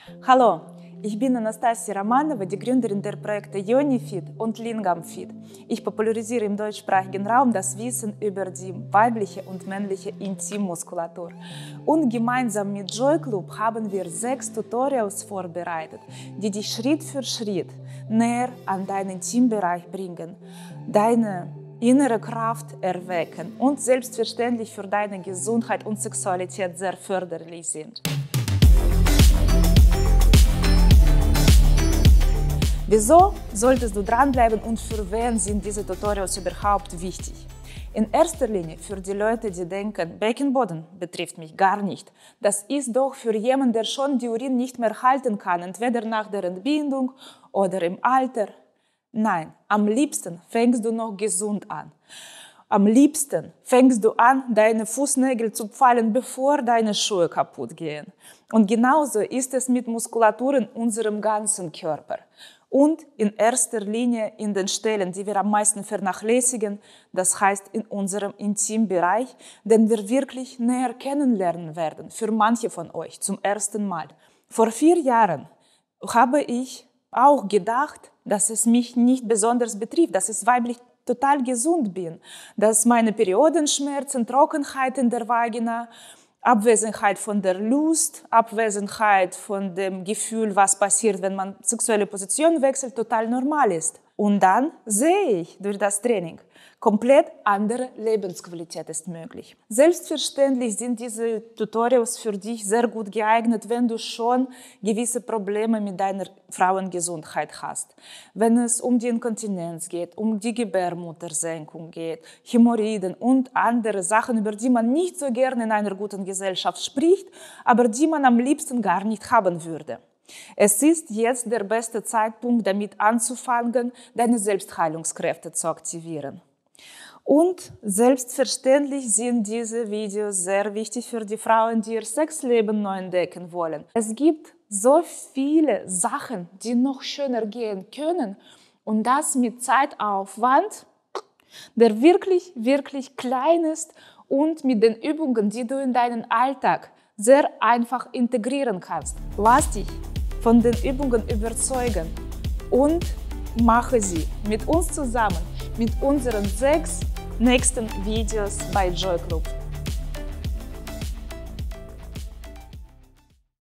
Hallo, ich bin Anastasia Romanova, die Gründerin der Projekte YoniFit und LingamFit. Ich popularisiere im deutschsprachigen Raum das Wissen über die weibliche und männliche Intimmuskulatur. Und gemeinsam mit Joy Club haben wir 6 Tutorials vorbereitet, die dich Schritt für Schritt näher an deinen Intimbereich bringen, deine innere Kraft erwecken und selbstverständlich für deine Gesundheit und Sexualität sehr förderlich sind. Wieso solltest du dranbleiben und für wen sind diese Tutorials überhaupt wichtig? In erster Linie für die Leute, die denken, Beckenboden betrifft mich gar nicht. Das ist doch für jemanden, der schon die Urin nicht mehr halten kann, entweder nach der Entbindung oder im Alter. Nein, am liebsten fängst du noch gesund an. Am liebsten fängst du an, deine Fußnägel zu pfeilen, bevor deine Schuhe kaputt gehen. Und genauso ist es mit Muskulatur in unserem ganzen Körper. Und in erster Linie in den Stellen, die wir am meisten vernachlässigen, das heißt in unserem Intimbereich, den wir wirklich näher kennenlernen werden, für manche von euch zum ersten Mal. Vor 4 Jahren habe ich auch gedacht, dass es mich nicht besonders betrifft, dass ich weiblich total gesund bin, dass meine Periodenschmerzen, Trockenheit in der Vagina, Abwesenheit von der Lust, Abwesenheit von dem Gefühl, was passiert, wenn man sexuelle Position wechselt, total normal ist. Und dann sehe ich durch das Training, komplett andere Lebensqualität ist möglich. Selbstverständlich sind diese Tutorials für dich sehr gut geeignet, wenn du schon gewisse Probleme mit deiner Frauengesundheit hast. Wenn es um die Inkontinenz geht, um die Gebärmuttersenkung geht, Hämorrhoiden und andere Sachen, über die man nicht so gerne in einer guten Gesellschaft spricht, aber die man am liebsten gar nicht haben würde. Es ist jetzt der beste Zeitpunkt, damit anzufangen, deine Selbstheilungskräfte zu aktivieren. Und selbstverständlich sind diese Videos sehr wichtig für die Frauen, die ihr Sexleben neu entdecken wollen. Es gibt so viele Sachen, die noch schöner gehen können und das mit Zeitaufwand, der wirklich, wirklich klein ist und mit den Übungen, die du in deinen Alltag sehr einfach integrieren kannst. Lass dich von den Übungen überzeugen und mache sie mit uns zusammen, mit unseren 6 nächsten Videos bei Joy Club.